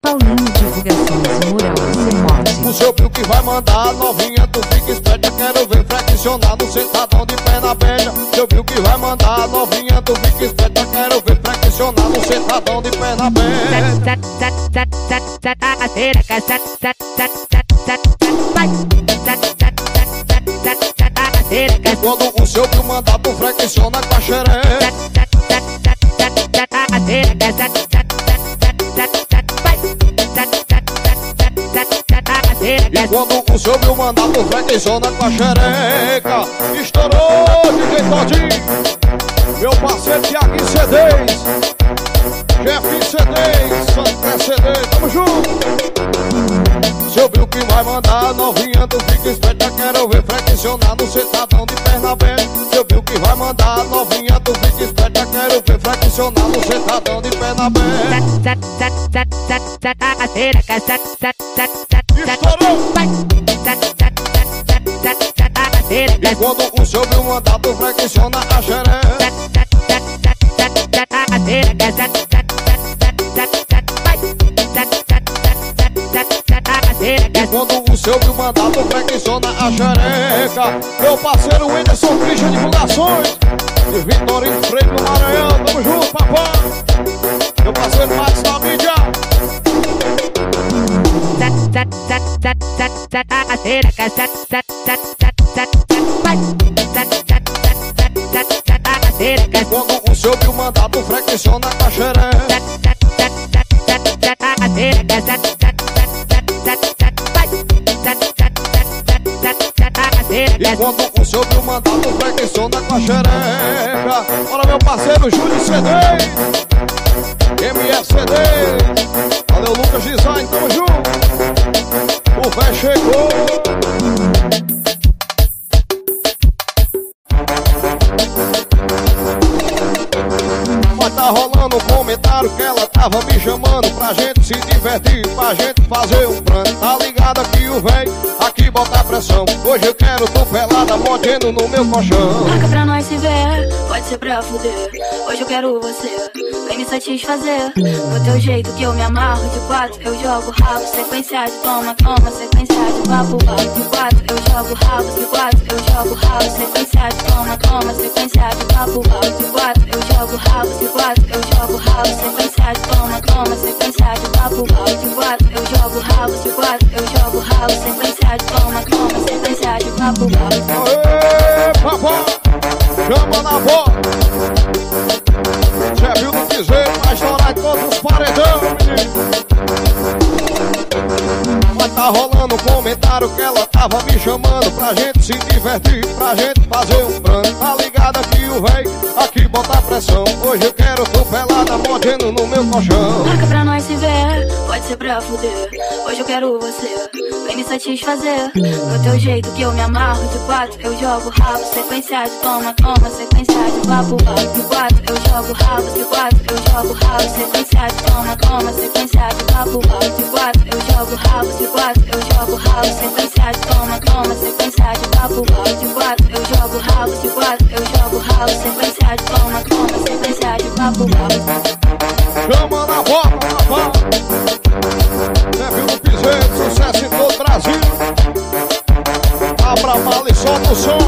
Paulinho Divulgações Mural Semote. O seu Bill que vai mandar, novinha, tu fica esperta. Quero ver flexionar no sentadão de pé na beija. Seu Bill que vai mandar, novinha, tu fica esperta. Quero ver flexionar no sentadão de pé na beija. E quando o seu Bill mandar, tu flexiona com a xereca. E quando o seu Bill mandar, tu flexiona com a xereca. Estourou, DJ Todinho, meu parceiro Thiago CDs, Jeff CDs, Santa CD, tamo junto. Seu Bill que vai mandar, novinha, tu fica esperta. Quero ver flexionar no sentadão de perna aberta. Seu Bill que vai mandar, novinha, tu fica esperta. Quero ver flexionar no sentadão de perna aberta. Estourou! E quando o seu Bill mandar, tu flexiona a xereca. E quando o seu Bill mandar, tu flexiona a xereca. Meu parceiro Whindersson Christian Divulgações de Vitorino Freire do Maranhão, tamo junto, papai. Meu parceiro Max da mídia. E quando o seu Bill mandar, tu flexiona com a xereca. E quando o seu Bill mandar, tu flexiona com a xereca. Olha meu parceiro Júlio CD, MFCD. Valeu Lucas Design, tamo junto. O véi chegou. Mas tá rolando um comentário que ela tava me chamando pra gente se divertir, pra gente fazer um plano. Tá ligado aqui o véi, aqui bota a pressão. Hoje eu quero tu pelada, mordendo no meu colchão. Marca pra nós se ver, pode ser pra fuder. Hoje eu quero você, vem me satisfazer. Do teu jeito que eu me amarro de quatro, eu jogo rabo, sequência de toma, toma, sequência de papo, papo de quatro. Eu jogo rabo de quatro, eu jogo rabo, sequência de toma, toma, sequência de papo, papo de quatro. Eu jogo rabo de quatro, eu jogo rabo, sequência de toma, toma, sequência de papo, papo de quatro. Eu jogo rabo de quatro, eu jogo rabo, sequência de toma, toma, sequência de papo, papo. Aê, papai, chama na bola. Já viu do piseiro, vai estourar todos os paredão, menino. Mas tá rolando um comentário que ela tava me chamando pra gente se divertir, pra gente fazer um plano. Tá ligado aqui o véi, aqui bota a pressão. Hoje eu quero tu pelada, mordendo no meu colchão. Marca pra nós se ver, pode ser pra fuder. Hoje eu quero você, vem me satisfazer. Do teu jeito que eu me amarro de quatro, eu jogo rabo, sequência de toma, toma, sequência de papo, papo de quatro. Eu jogo rabo de quatro, eu jogo rabo, sequência de toma, toma, sequência de papo, papo de quatro. Eu jogo rabo de quatro, eu jogo rabo, sequência de toma, toma, sequência de papo, papo de quatro. Eu jogo rabo de quatro, eu jogo rabo, sequência de toma, toma, sequência de papo, papo. Chama na bola, papai. Já viu do piseiro, sucesso em todo o Brasil. Abra a mala e solta o som.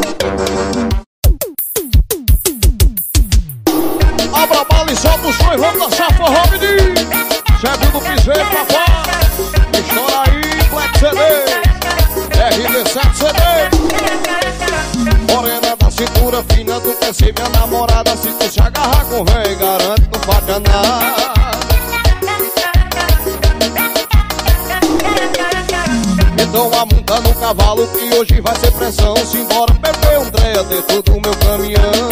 Abra a mala e solta o som e vamos dançar forró, menino. Já viu do piseiro, papai. Estoura aí, Black CD, RD7 CD. Morena da cintura fina, tu quer ser minha namorada. Se tu se agarrar com véi, garanto, não falta nada. Então amonta no cavalo que hoje vai ser pressão. Simbora beber Andréia dentro do meu caminhão.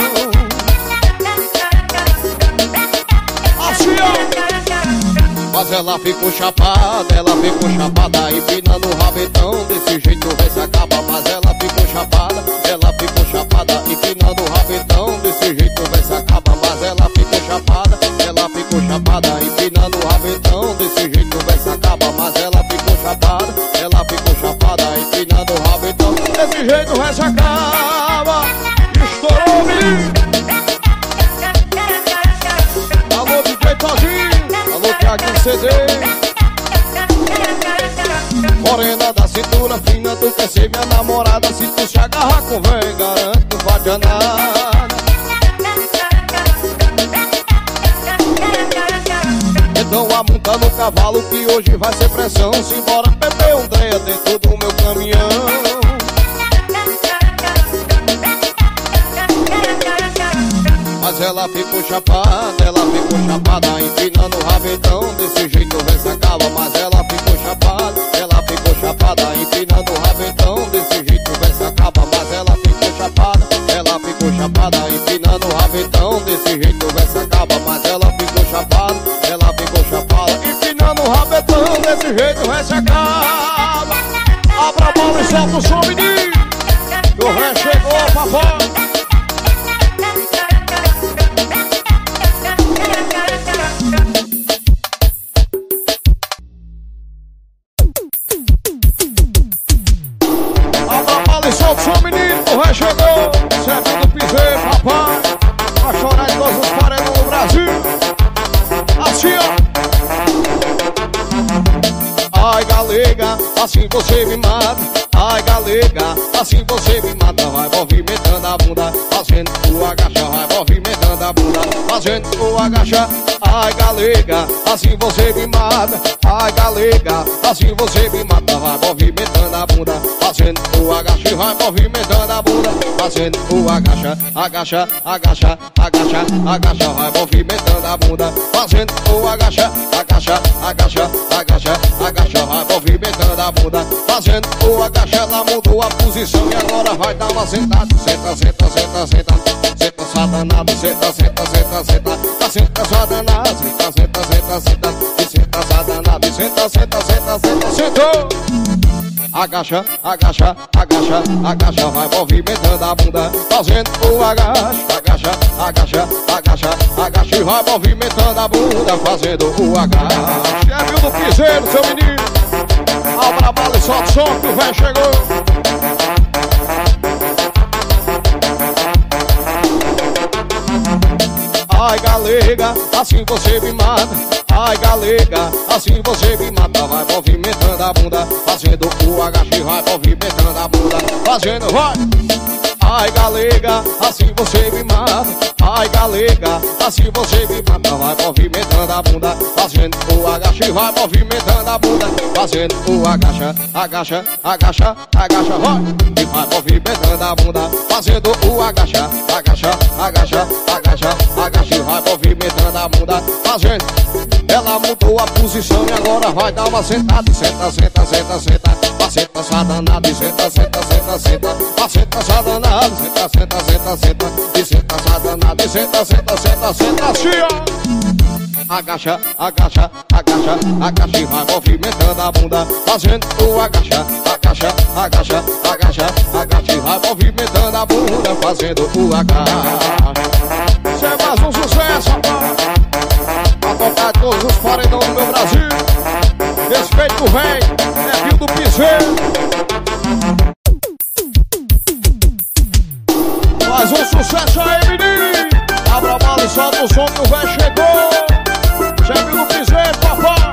Assim ó. Mas ela ficou chapada, empinando o rabetão. Desse jeito vai se acabar. Mas ela ficou chapada, empinando o rabetão. Desse jeito vai se acabar. Mas ela ficou chapada, empinando o rabetão. Desse jeito vai se acabar. Mas ela ficou chapada, empinando o rabetão. Desse jeito vai se acaba. Estourou, menino. Alô, DJ Todinho. Alô, Thiago CD. morena da cintura fina, tu quer ser minha namorada. Se tu se agarrar com vem, garanto, não vai adiar nada. Então amonta no cavalo que hoje vai ser pressão. Simbora beber um dreia dentro do meu caminhão. Mas ela ficou chapada, empinando o rabetão. Desse jeito vê se acaba. Mas ela ficou chapada, empinando o rabetão. Desse jeito vê se acaba. Mas ela ficou chapada, empinando o rabetão. Desse jeito vê se acaba. Mas ela ficou chapada, empinando o rabetão. Desse jeito vê se acaba. Abra a bola e solta o som, menino. O ré chegou, papai. Solta o som, menino, o ré chegou. Serve do piseiro, papai. Vai chorar em todos os paredões do Brasil. Assim, ó. Ai, galega, assim você me mata. Ai, galega, assim você me mata. Vai movimentando a bunda, fazendo o agacha. Vai movimentando a bunda, fazendo o agacha. Ai, galega, assim você me mata. Ai, galega, assim você me mata. Vai movimentando a bunda, fazendo o agacha. Vai movimentando a bunda, fazendo o agacha. Agacha, agacha, agacha, agacha. Vai movimentando a bunda, fazendo o agacha. Agacha, agacha, agacha, agacha. Vai movimentando a bunda, fazendo o agacha. Ela mudou a posição e agora vai dar uma sentada. Senta, senta, senta, senta. Senta, só danado. Senta, senta, senta, senta. Tá senta, só danado. Senta, senta, senta, senta. E senta, só danado. Senta, senta, senta, senta. Sentou. Agacha, agacha, agacha, agacha. Vai movimentando a bunda, fazendo o agacha. Agacha, agacha, agacha, agacha. E vai movimentando a bunda, fazendo o agacha. Chefe do piseiro, seu menino. Abra a bala e solta o som que o velho chegou. Ai, galega, assim você me mata. Ai, galega, assim você me mata. Vai movimentando a bunda, fazendo o agacha. Vai movimentando a bunda, fazendo, vai. Ai, galega, assim você me mata. Ai, galega, assim você me mata. Vai movimentando a bunda, fazendo o agacha. Vai movimentando a bunda, fazendo o agacha. Agacha, agacha, agacha, vai. E vai movimentando a bunda, fazendo o agacha. Agacha, agacha, agacha, agacha. Vai movimentando a bunda, fazendo. Ela mudou a posição e agora vai dar uma sentada. Senta, senta, senta, senta. Senta, só danado. Senta, senta, senta, senta. Senta, só danado. Senta, senta, senta, senta. E senta, só danado. E senta, senta, senta, senta. Assim, ó. Agacha, agacha, agacha, agacha. E vai movimentando a bunda, fazendo o agacha. Agacha, agacha, agacha, agacha. E vai movimentando a bunda, fazendo o agacha. Isso é mais um sucesso, rapaz. Pra tocar todos os paredões do meu Brasil. Respeito o véi, é Rio do Piseiro. Mais um sucesso aí, menino. Abra a bala e solta o som que o véi chegou. Já é Rio do Piseiro, papai.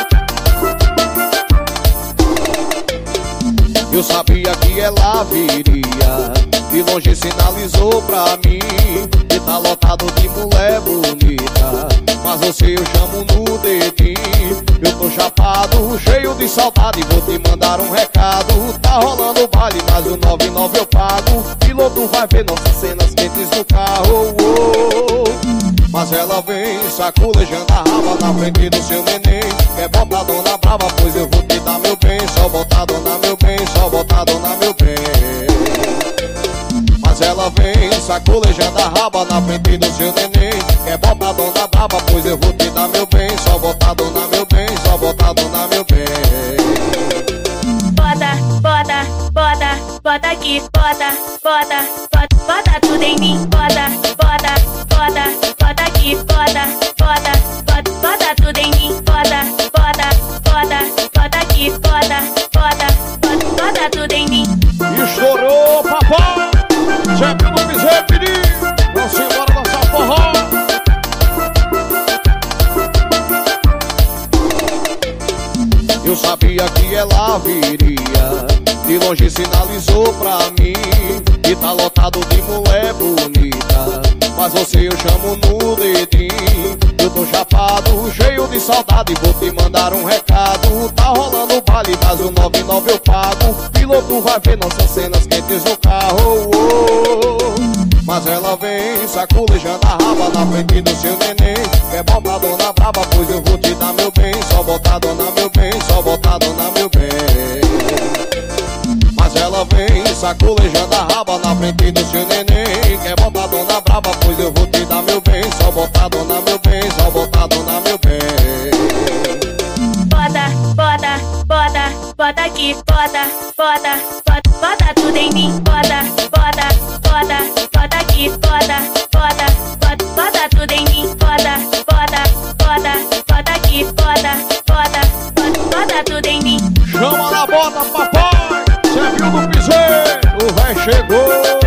Eu sabia que ela viria, de longe sinalizou pra mim que tá lotado de mulher bonita. Mas você eu chamo no dedinho. Eu tô chapado, cheio de saudade. Vou te mandar um recado. Tá rolando o baile, mas o 99 eu pago. Piloto vai ver nossas cenas quentes no carro. Mas ela vem saculejando a raba na frente do seu neném. Quer botar dona brava, pois eu vou te dar meu bem. Só botar dona meu bem, só botar dona meu bem. Mas ela vem saculejando a raba na frente do seu neném. Quer botar dona brava, pois eu vou te dar meu bem. Só botar dona meu bem, só botar dona meu bem. Bota, bota, bota, bota aqui. Bota, bota, bota, bota tudo em mim. Bota, bota, bota, bota aqui. Bota, bota, bota, bota tudo em mim. Bota, bota, bota, bota aqui. Bota, bota, bota, bota tudo em mim. Estourou, papai. Sempre no piseiro, menino. Vamos embora dançar forró. Eu sabia que ela viria, de longe sinalizou pra mim que tá lotado de mulher bonita, mas você eu chamo no dedinho. Eu tô chapado, cheio de saudade, vou te mandar um recado. Tá rolando o baile, mas o 99 eu pago. Piloto vai ver nossas cenas quentes no carro, Mas ela vem saculejando a raba na frente do seu neném. Quer botar dona braba, pois eu vou te dar meu bem. Só botar dona meu bem, só botar dona meu bem. Mas ela vem saculejando a raba na frente do seu neném. Quer botar dona braba, pois eu vou te dar meu bem. Só botar dona meu bem, só botar dona meu bem. Bota, bota, bota, bota aqui, bota, bota, bota, bota tudo em mim. Bota, bota, bota, bota aqui, bota, bota, bota, bota tudo em mim. Bota, bota, bota, bota aqui, bota, bota, bota, bota tudo em mim. Chama na bota, papai! Cê viu do piseiro? O véi chegou!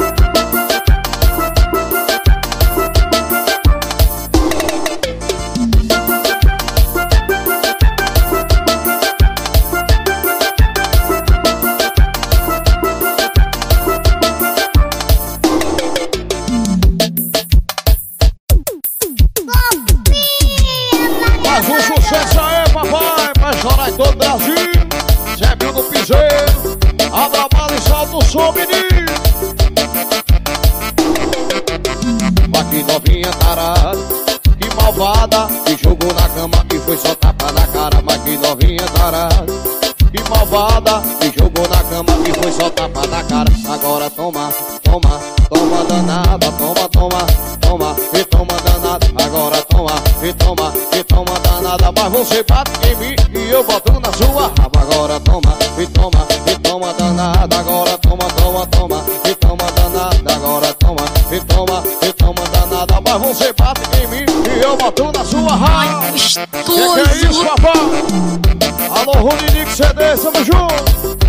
Mais um sucesso aí, papai, pra chorar em todo o Brasil. Zé Bill do Piseiro, abra a bala e solta o som, menino. Mas que novinha tarada, que malvada, que jogou na cama e foi só tapa na cara. Mas que novinha tarada, que malvada, que jogou na cama e foi só tapa na cara. Agora toma, toma, toma danada, toma, toma, toma, e toma danada. Agora toma, e toma, e toma danada. Mas você bate em mim e eu boto na sua raba. Agora toma, e toma danada. Agora toma, toma, toma, e toma danada. Agora toma, e toma danada. Mas você bate em mim e eu boto na sua raba. Que é isso, papai? Alô, Runinique CD, tamo junto.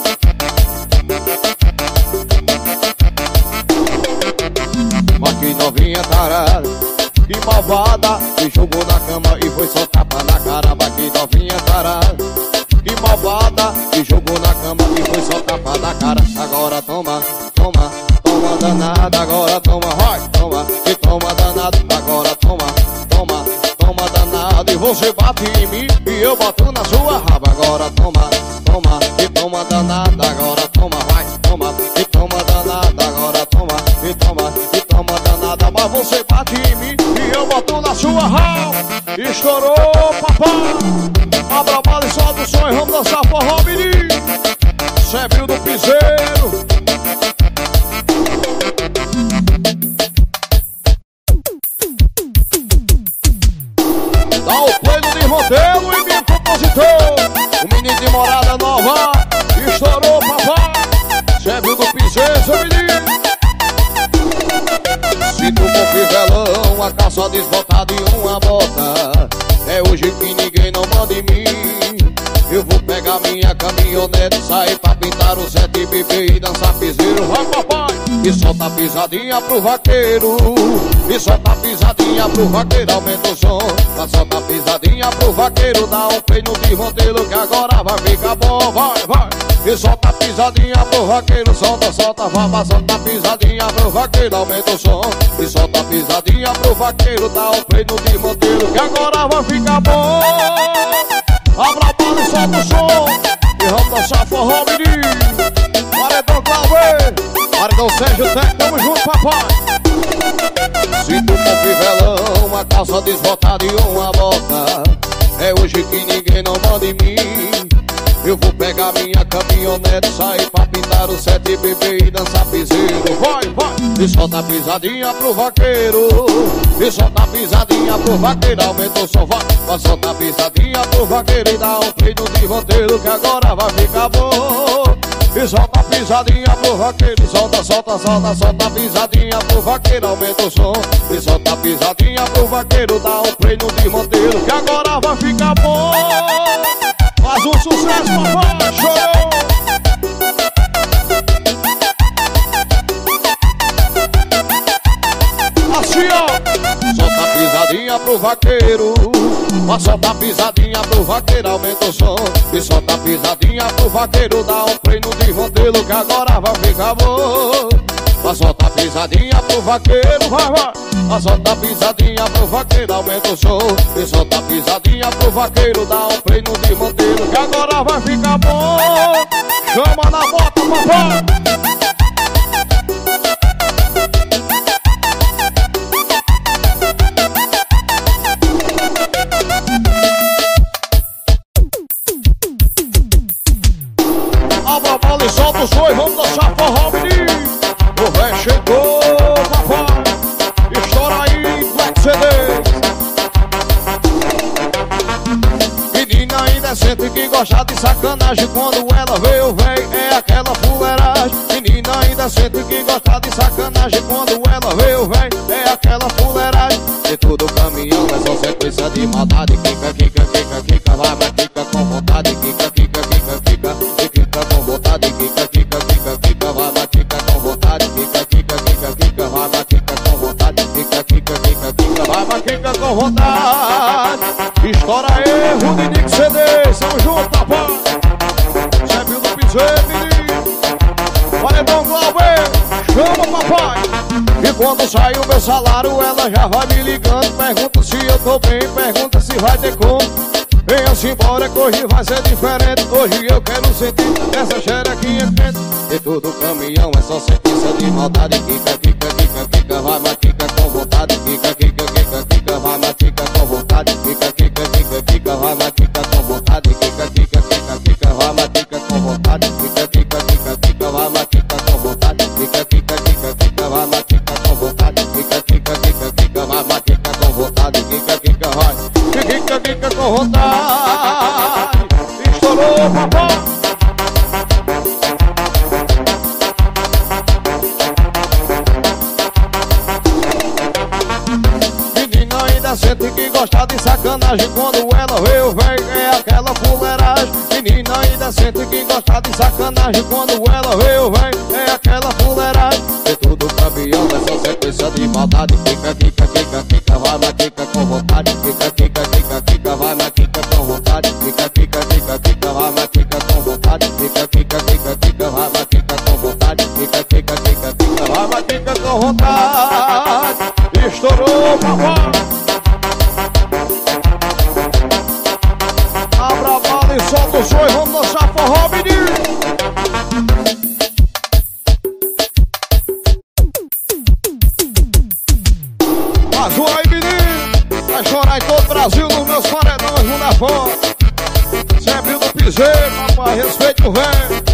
Mas que novinha tarada, que malvada, que jogou na cama e foi só tapa na cara. Mas que novinha tarada, que malvada, que jogou na cama e foi só tapa na cara. Agora toma, toma, toma danada. Agora toma, vai, toma, e toma danada. Agora toma, toma, toma danada. E você bate em mim e eu boto na sua raba. Agora toma, toma, e toma danada. Agora toma, vai, toma, e toma danada. Agora toma, e toma danada. Mas você bate em mim e eu boto na sua raba. Estourou, papai. Abra a bala e solta o som e vamos dançar forró, menino. Zé Bill do Piseiro. Dá o play no desmantelo e meu compositor, o menino de Morada Nova. Estourou, papai. Zé Bill do Piseiro, seu menino. Sinto com fivelão, a calça desbotada e uma bota. É hoje que ninguém não manda em mim. Eu vou pegar minha caminhonete, sair pra pintar o sete, beber e dançar piseiro. Vai, papai! E solta a pisadinha pro vaqueiro. E solta a pisadinha pro vaqueiro, aumenta o som. Vai soltar a pisadinha pro vaqueiro, dá um play no desmantelo que agora vai ficar bom. Vai, vai! E solta a pisadinha pro vaqueiro, solta, solta, vai, solta a pisadinha pro vaqueiro, aumenta o som. E solta a pisadinha pro vaqueiro, dá um play no desmantelo que agora vai ficar bom. Abra a bala e solta o som e vamos dançar forró, menino. Paredão Cláudio, paredão Sérgio Tec, tamo junto, papai. Sinto com fivelão, uma calça desbotada e uma bota. É hoje que ninguém não manda em mim. Eu vou pegar minha caminhonete, sair pra pintar o sete, beber e dançar piseiro. Vai, vai! E solta a pisadinha pro vaqueiro. E solta a pisadinha pro vaqueiro, aumenta o som, vai. Vai soltar a pisadinha pro vaqueiro e dá um play no desmantelo que agora vai ficar bom. E solta a pisadinha pro vaqueiro, solta, solta, solta, solta a pisadinha pro vaqueiro, aumenta o som. E solta a pisadinha pro vaqueiro, dá um play no desmantelo que agora vai ficar bom. Faz um sucesso, papai, chorou! Assim, ó! Solta a pisadinha pro vaqueiro. Vai soltar a pisadinha pro vaqueiro. vaqueiro aumenta o som e solta a pisadinha pro vaqueiro dar um freio de modelo que agora vai ficar bom. Vai soltar pisadinha pro vaqueiro, vai. Vai soltar pisadinha pro vaqueiro, aumenta o som e solta pisadinha pro vaqueiro, dá um freio de modelo que agora vai ficar bom. Chama na bota, papai. Abra a bola e solta o som e vamos dançar forró, menino. O véi chegou, papai. Estoura aí, Black CDs. Menina indecente que gosta de sacanagem. Quando ela vê o véi é aquela fuleiragem. Menina indecente que gosta de sacanagem. Quando ela vê o véi é aquela fuleiragem. E todo caminhão é só sequência de maldade. Kika, kika, kika, kika, vai, mas kika com vontade. Kika, kika, kika, kika, e kika com vontade. Kika, kika, kika, kika, vai, mas kika com vontade. Kika, kika, kika, kika, vai, mas kika com vontade. Kika, kika, kika, kika, vai, mas kika com vontade. Estoura aí, Rudinic CD, São João, papai. Sempre do piseiro, menino. Paredão Glauber, chama, papai. E quando sai o meu salário, ela já vai me ligando. Pergunta se eu tô bem, pergunta se vai ter como. Venha-se embora que hoje vai ser diferente. Hoje eu quero sentir essa xerequinha quente. E todo caminhão é só sequência de maldade. Kika, kika, kika, kika, vai, mas kika com vontade. Kika, kika, kika, kika, vai, mas kika com vontade. Kika, kika, kika, kika, vai, mas kika com vontade. Kika, kika, kika, kika, vai, mas kika com vontade. Kika, kika, kika, kika, vai, mas kika com vontade. Kika, kika, kika, kika, vai, mas kika com vontade. Kika, kika, kika, kika, vai, mas kika com vontade. Kika, kika, vai, kika, kika com vontade. Estourou, papai. Menina indecente que gosta de sacanagem. Quando ela vê o véi é aquela fuleiragem. Menina indecente que gosta de sacanagem. Quando ela vê o véi é aquela fuleiragem. E tudo caminhão nessa sequência de maldade. Kika, kika, kika, kika, vai, mas kika com vontade. Kika, kika, kika, kika, vai, mas kika com vontade. Kika, kika, kika, kika, vai, mas kika com vontade. Kika, kika, kika, kika, vai, mas kika com vontade. Kika, kika, kika, kika, vai, mas kika com vontade. Estourou, papai. Abra a bala e solta o som e vamos dançar forró, menino. Azul aí, menino. Vai chorar em todo o Brasil nos meus paredões, no Nefão. Sempre no piseiro, papai, respeito o velho.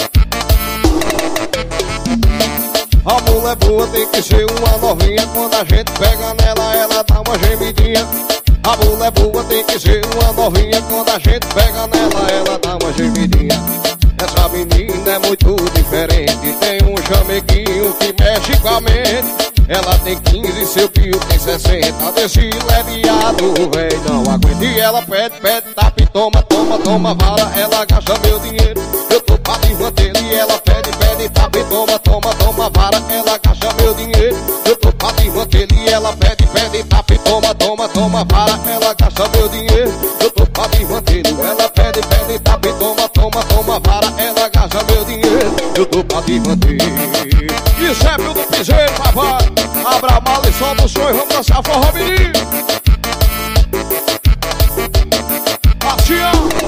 A mulher boa tem que ser uma novinha. Quando a gente pega nela, ela dá uma gemidinha. A mulher boa tem que ser uma novinha. Quando a gente pega nela, ela dá uma gemidinha. Essa menina é muito diferente. Tem um chameguinho que mexe com a mente. Ela tem 15, seu pio tem 60. Desse leviado, véi, não aguenta. E ela pede, pede, tapa e toma, toma, toma vara. Ela gasta meu dinheiro, eu tô pra desmanter. E ela pede, pede, tapa e toma, toma, toma vara. Ela gasta meu dinheiro, eu tô pra desmanter. E ela pede, pede, tapa e toma, toma, toma vara. Ela gasta meu dinheiro, eu tô pra desmanter. Ela pede, pede, tapa e toma, toma, toma vara. Ela gasta meu dinheiro, eu tô pra desmanter. E sempre do piseiro, papai. Abra a mala e solta o som e vamos dançar forró, menino. Assim,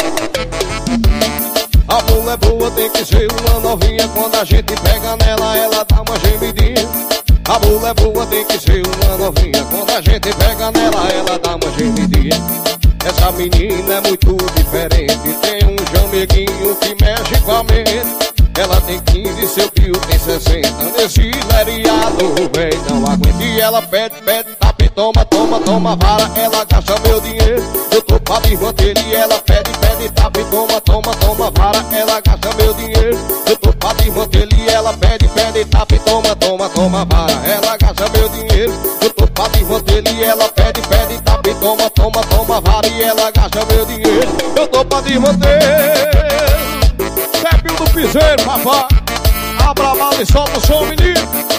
a mulher boa tem que ser uma novinha. Quando a gente pega nela, ela dá uma gemidinha. A mulher boa tem que ser uma novinha. Quando a gente pega nela, ela dá uma gemidinha. Essa menina é muito diferente. Tem um jameguinho que mexe com a mente. Ela tem 15, seu pio tem 60. Nesse leriado, véi, não aguenta. E ela pede, pede, tapa e toma, toma, toma vara. Ela gasta meu dinheiro, eu tô pra desmanter. E ela pede, pede, tapa e toma, toma, toma vara. Ela gasta meu dinheiro, eu tô pra desmanter. E ela pede, pede, tapa e toma, toma, toma vara. Ela gasta meu dinheiro, eu tô pra desmanter. E ela pede, pede, tapa e toma, toma, toma vara. E ela gasta meu dinheiro, eu tô pra desmanter. Sempre do piseiro, papai. Abra a mala e solta o som, menino.